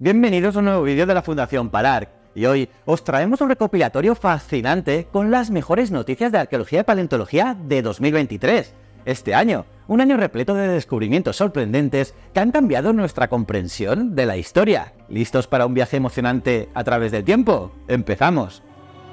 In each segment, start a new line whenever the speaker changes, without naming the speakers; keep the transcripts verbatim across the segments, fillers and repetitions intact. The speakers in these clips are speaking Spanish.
Bienvenidos a un nuevo vídeo de la Fundación Palarc, y hoy os traemos un recopilatorio fascinante con las mejores noticias de arqueología y paleontología de dos mil veintitrés. Este año, un año repleto de descubrimientos sorprendentes que han cambiado nuestra comprensión de la historia. ¿Listos para un viaje emocionante a través del tiempo? ¡Empezamos!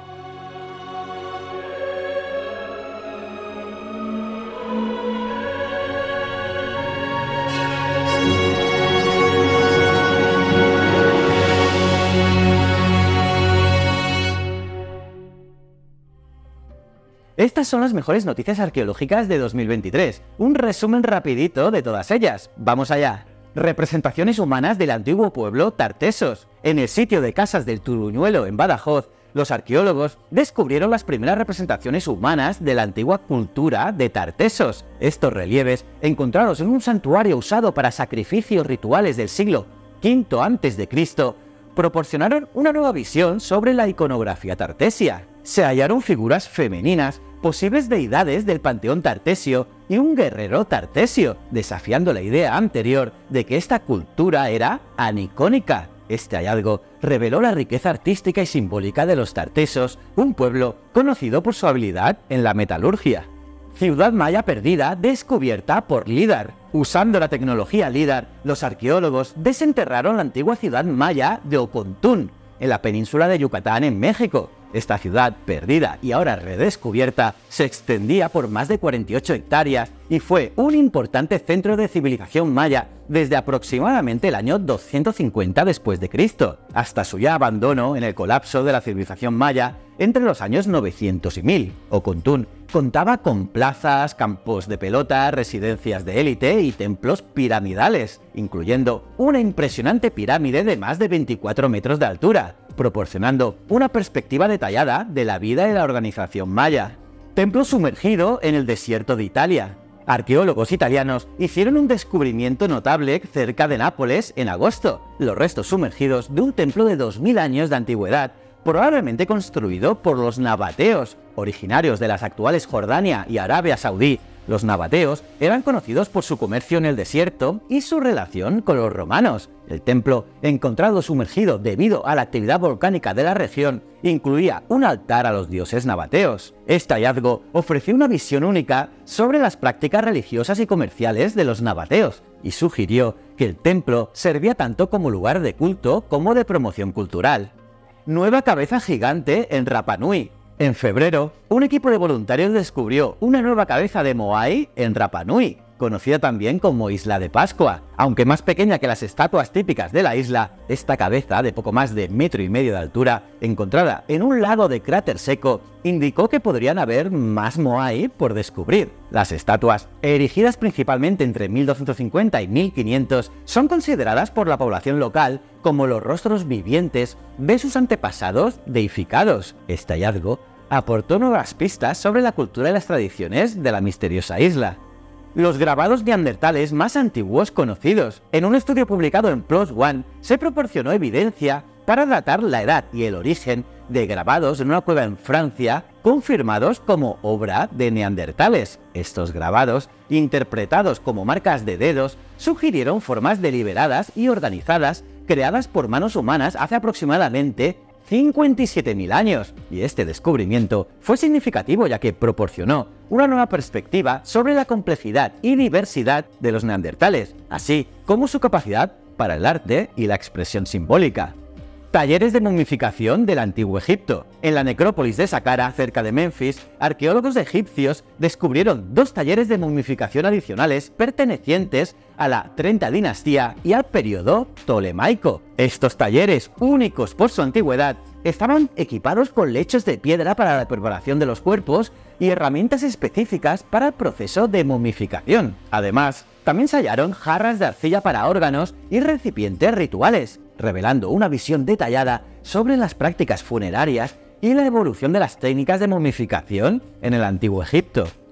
Estas son las mejores noticias arqueológicas de dos mil veintitrés. Un resumen rapidito de todas ellas. ¡Vamos allá! Representaciones humanas del antiguo pueblo Tartesos. En el sitio de Casas del Turuñuelo, en Badajoz, los arqueólogos descubrieron las primeras representaciones humanas de la antigua cultura de Tartesos. Estos relieves, encontrados en un santuario usado para sacrificios rituales del siglo quinto antes de Cristo, proporcionaron una nueva visión sobre la iconografía tartesia. Se hallaron figuras femeninas, posibles deidades del panteón tartesio y un guerrero tartesio, desafiando la idea anterior de que esta cultura era anicónica. Este hallazgo reveló la riqueza artística y simbólica de los tartesos, un pueblo conocido por su habilidad en la metalurgia. Ciudad maya perdida descubierta por LIDAR. Usando la tecnología LIDAR, los arqueólogos desenterraron la antigua ciudad maya de Ocontún, en la península de Yucatán, en México. Esta ciudad, perdida y ahora redescubierta, se extendía por más de cuarenta y ocho hectáreas y fue un importante centro de civilización maya desde aproximadamente el año doscientos cincuenta después de Cristo, hasta su ya abandono en el colapso de la civilización maya entre los años novecientos y mil. Ocontún contaba con plazas, campos de pelota, residencias de élite y templos piramidales, incluyendo una impresionante pirámide de más de veinticuatro metros de altura, proporcionando una perspectiva detallada de la vida y la organización maya. Templo sumergido en el desierto de Italia. Arqueólogos italianos hicieron un descubrimiento notable cerca de Nápoles en agosto, los restos sumergidos de un templo de dos mil años de antigüedad, probablemente construido por los nabateos, originarios de las actuales Jordania y Arabia Saudí. Los nabateos eran conocidos por su comercio en el desierto y su relación con los romanos. El templo, encontrado sumergido debido a la actividad volcánica de la región, incluía un altar a los dioses nabateos. Este hallazgo ofreció una visión única sobre las prácticas religiosas y comerciales de los nabateos y sugirió que el templo servía tanto como lugar de culto como de promoción cultural. Nueva cabeza gigante en Rapa Nui. En febrero, un equipo de voluntarios descubrió una nueva cabeza de Moai en Rapa Nui, conocida también como Isla de Pascua. Aunque más pequeña que las estatuas típicas de la isla, esta cabeza de poco más de metro y medio de altura, encontrada en un lago de cráter seco, indicó que podrían haber más Moai por descubrir. Las estatuas, erigidas principalmente entre mil doscientos cincuenta y mil quinientos, son consideradas por la población local como los rostros vivientes de sus antepasados deificados. Este hallazgo aportó nuevas pistas sobre la cultura y las tradiciones de la misteriosa isla. Los grabados neandertales más antiguos conocidos. En un estudio publicado en PLOS ONE se proporcionó evidencia para datar la edad y el origen de grabados en una cueva en Francia confirmados como obra de neandertales. Estos grabados, interpretados como marcas de dedos, sugirieron formas deliberadas y organizadas creadas por manos humanas hace aproximadamente cincuenta y siete mil años, y este descubrimiento fue significativo ya que proporcionó una nueva perspectiva sobre la complejidad y diversidad de los neandertales, así como su capacidad para el arte y la expresión simbólica. Talleres de momificación del Antiguo Egipto. En la necrópolis de Saqqara, cerca de Memphis, arqueólogos egipcios descubrieron dos talleres de momificación adicionales pertenecientes a la treinta dinastía y al periodo tolemaico. Estos talleres, únicos por su antigüedad, estaban equipados con lechos de piedra para la preparación de los cuerpos y herramientas específicas para el proceso de momificación. Además, también se hallaron jarras de arcilla para órganos y recipientes rituales, revelando una visión detallada sobre las prácticas funerarias y la evolución de las técnicas de momificación en el Antiguo Egipto.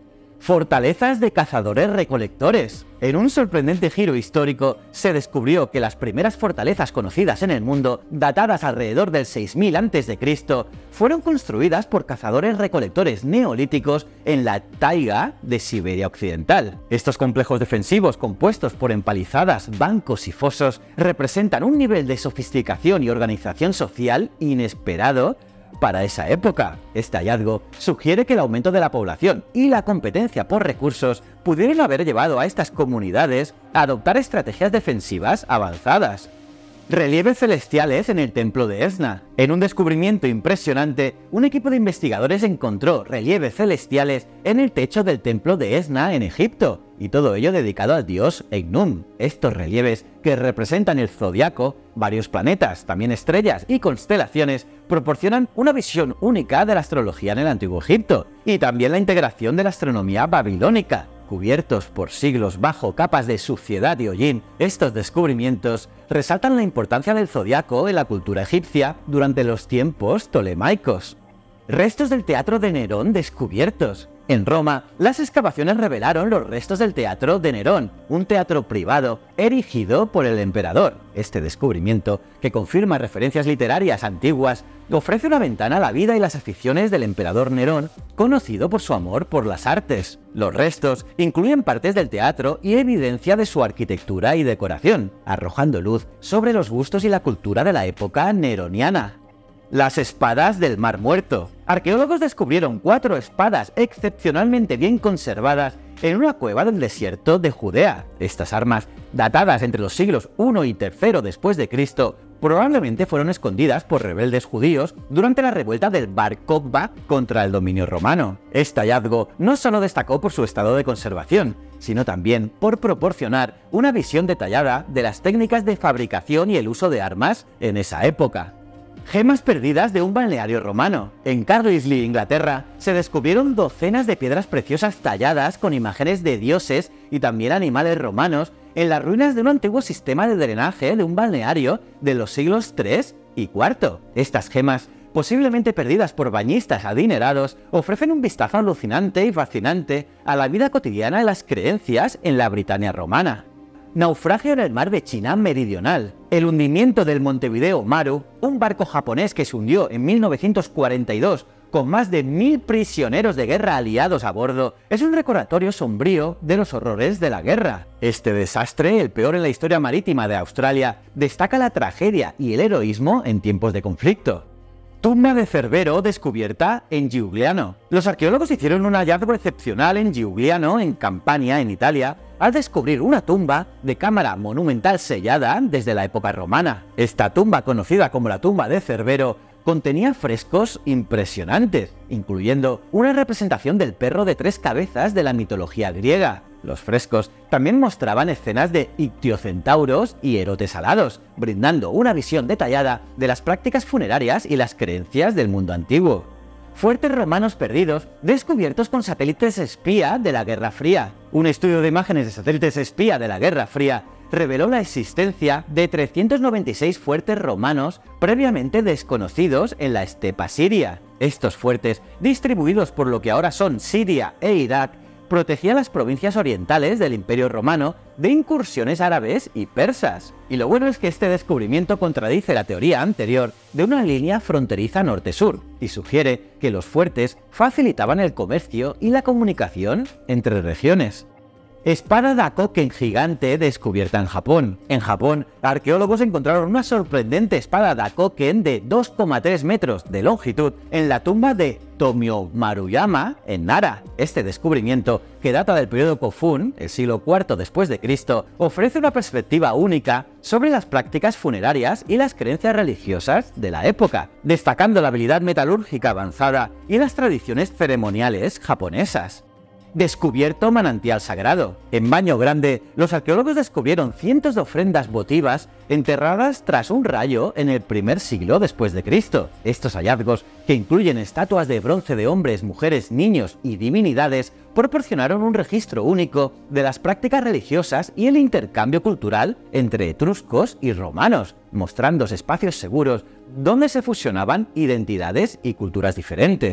Fortalezas de cazadores-recolectores. En un sorprendente giro histórico, se descubrió que las primeras fortalezas conocidas en el mundo, datadas alrededor del seis mil antes de Cristo, fueron construidas por cazadores-recolectores neolíticos en la taiga de Siberia Occidental. Estos complejos defensivos, compuestos por empalizadas, bancos y fosos, representan un nivel de sofisticación y organización social inesperado para esa época. Este hallazgo sugiere que el aumento de la población y la competencia por recursos pudieron haber llevado a estas comunidades a adoptar estrategias defensivas avanzadas. Relieves celestiales en el templo de Esna. En un descubrimiento impresionante, un equipo de investigadores encontró relieves celestiales en el techo del templo de Esna en Egipto, y todo ello dedicado al dios Enum. Estos relieves, que representan el zodiaco, varios planetas, también estrellas y constelaciones, proporcionan una visión única de la astrología en el Antiguo Egipto, y también la integración de la astronomía babilónica. Cubiertos por siglos bajo capas de suciedad y hollín, estos descubrimientos resaltan la importancia del zodiaco en la cultura egipcia durante los tiempos tolemaicos. Restos del teatro de Nerón descubiertos. En Roma, las excavaciones revelaron los restos del teatro de Nerón, un teatro privado erigido por el emperador. Este descubrimiento, que confirma referencias literarias antiguas, ofrece una ventana a la vida y las aficiones del emperador Nerón, conocido por su amor por las artes. Los restos incluyen partes del teatro y evidencia de su arquitectura y decoración, arrojando luz sobre los gustos y la cultura de la época neroniana. Las espadas del Mar Muerto. Arqueólogos descubrieron cuatro espadas excepcionalmente bien conservadas en una cueva del desierto de Judea. Estas armas, datadas entre los siglos primero y tercero después de Cristo, probablemente fueron escondidas por rebeldes judíos durante la revuelta del Bar Kokhba contra el dominio romano. Este hallazgo no solo destacó por su estado de conservación, sino también por proporcionar una visión detallada de las técnicas de fabricación y el uso de armas en esa época. Gemas perdidas de un balneario romano. En Carlisle, Inglaterra, se descubrieron docenas de piedras preciosas talladas con imágenes de dioses y también animales romanos en las ruinas de un antiguo sistema de drenaje de un balneario de los siglos tercero y cuarto. Estas gemas, posiblemente perdidas por bañistas adinerados, ofrecen un vistazo alucinante y fascinante a la vida cotidiana y las creencias en la Britania romana. Naufragio en el mar de China Meridional. El hundimiento del Montevideo Maru, un barco japonés que se hundió en mil novecientos cuarenta y dos con más de mil prisioneros de guerra aliados a bordo, es un recordatorio sombrío de los horrores de la guerra. Este desastre, el peor en la historia marítima de Australia, destaca la tragedia y el heroísmo en tiempos de conflicto. Tumba de Cerbero descubierta en Giugliano. Los arqueólogos hicieron un hallazgo excepcional en Giugliano, en Campania, en Italia, al descubrir una tumba de cámara monumental sellada desde la época romana. Esta tumba, conocida como la tumba de Cerbero, contenía frescos impresionantes, incluyendo una representación del perro de tres cabezas de la mitología griega. Los frescos también mostraban escenas de ictiocentauros y erotes alados, brindando una visión detallada de las prácticas funerarias y las creencias del mundo antiguo. Fuertes romanos perdidos descubiertos con satélites espía de la Guerra Fría. Un estudio de imágenes de satélites espía de la Guerra Fría reveló la existencia de trescientos noventa y seis fuertes romanos previamente desconocidos en la estepa siria. Estos fuertes, distribuidos por lo que ahora son Siria e Irak, protegía las provincias orientales del Imperio Romano de incursiones árabes y persas. Y lo bueno es que este descubrimiento contradice la teoría anterior de una línea fronteriza norte-sur y sugiere que los fuertes facilitaban el comercio y la comunicación entre regiones. Espada Dakoken gigante descubierta en Japón. En Japón, arqueólogos encontraron una sorprendente espada Dakoken de dos coma tres metros de longitud en la tumba de Tomio Maruyama en Nara. Este descubrimiento, que data del periodo Kofun, el siglo cuarto después de Cristo, ofrece una perspectiva única sobre las prácticas funerarias y las creencias religiosas de la época, destacando la habilidad metalúrgica avanzada y las tradiciones ceremoniales japonesas. Descubierto manantial sagrado. En Baño Grande, los arqueólogos descubrieron cientos de ofrendas votivas enterradas tras un rayo en el primer siglo después de Cristo. Estos hallazgos, que incluyen estatuas de bronce de hombres, mujeres, niños y divinidades, proporcionaron un registro único de las prácticas religiosas y el intercambio cultural entre etruscos y romanos, mostrando espacios seguros donde se fusionaban identidades y culturas diferentes.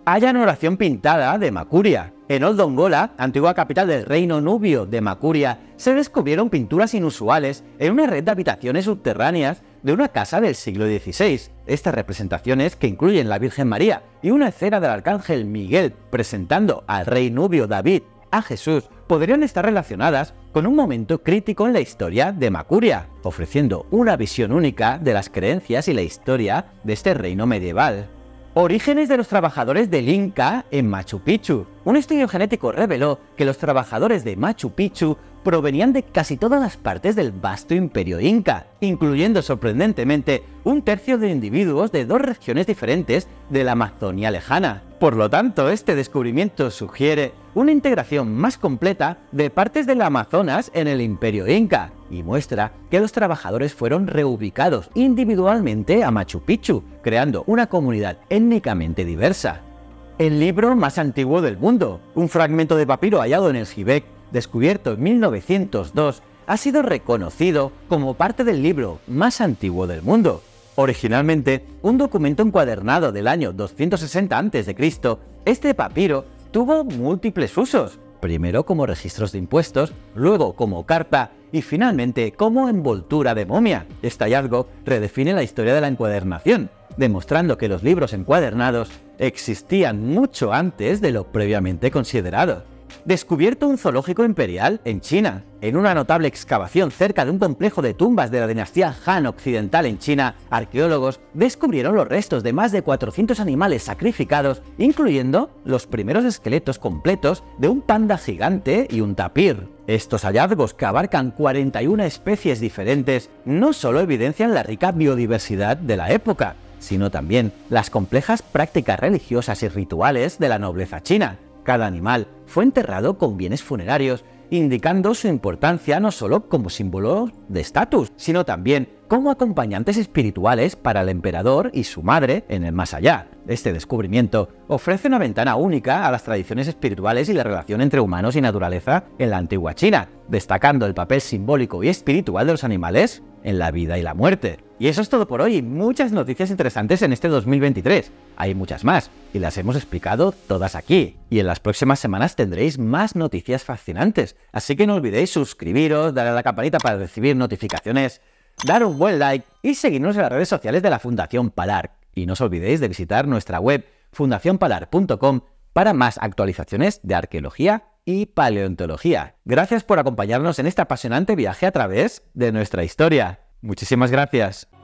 hallan oración pintada de Makuria. En Old Dongola, antigua capital del reino nubio de Makuria, se descubrieron pinturas inusuales en una red de habitaciones subterráneas de una casa del siglo dieciséis. Estas representaciones, que incluyen la Virgen María y una escena del arcángel Miguel presentando al rey nubio David a Jesús, podrían estar relacionadas con un momento crítico en la historia de Makuria, ofreciendo una visión única de las creencias y la historia de este reino medieval. Orígenes de los trabajadores del Inca en Machu Picchu. Un estudio genético reveló que los trabajadores de Machu Picchu provenían de casi todas las partes del vasto imperio inca, incluyendo sorprendentemente un tercio de individuos de dos regiones diferentes de la Amazonia lejana. Por lo tanto, este descubrimiento sugiere una integración más completa de partes del Amazonas en el imperio inca y muestra que los trabajadores fueron reubicados individualmente a Machu Picchu, creando una comunidad étnicamente diversa. El libro más antiguo del mundo, un fragmento de papiro hallado en el Gibek, descubierto en mil novecientos dos, ha sido reconocido como parte del libro más antiguo del mundo. Originalmente, un documento encuadernado del año doscientos sesenta antes de Cristo, este papiro tuvo múltiples usos, primero como registros de impuestos, luego como carta y finalmente como envoltura de momia. Este hallazgo redefine la historia de la encuadernación, demostrando que los libros encuadernados existían mucho antes de lo previamente considerado. Descubierto un zoológico imperial en China. En una notable excavación cerca de un complejo de tumbas de la dinastía Han occidental en China, arqueólogos descubrieron los restos de más de cuatrocientos animales sacrificados, incluyendo los primeros esqueletos completos de un panda gigante y un tapir. Estos hallazgos, que abarcan cuarenta y una especies diferentes, no solo evidencian la rica biodiversidad de la época, sino también las complejas prácticas religiosas y rituales de la nobleza china. Cada animal fue enterrado con bienes funerarios, indicando su importancia no solo como símbolo de estatus, sino también como acompañantes espirituales para el emperador y su madre en el más allá. Este descubrimiento ofrece una ventana única a las tradiciones espirituales y la relación entre humanos y naturaleza en la antigua China, destacando el papel simbólico y espiritual de los animales en la vida y la muerte. Y eso es todo por hoy. Muchas noticias interesantes en este dos mil veintitrés. Hay muchas más, y las hemos explicado todas aquí. Y en las próximas semanas tendréis más noticias fascinantes. Así que no olvidéis suscribiros, darle a la campanita para recibir notificaciones, dar un buen like y seguirnos en las redes sociales de la Fundación Palar. Y no os olvidéis de visitar nuestra web fundación palar punto com para más actualizaciones de arqueología y paleontología. Gracias por acompañarnos en este apasionante viaje a través de nuestra historia. Muchísimas gracias.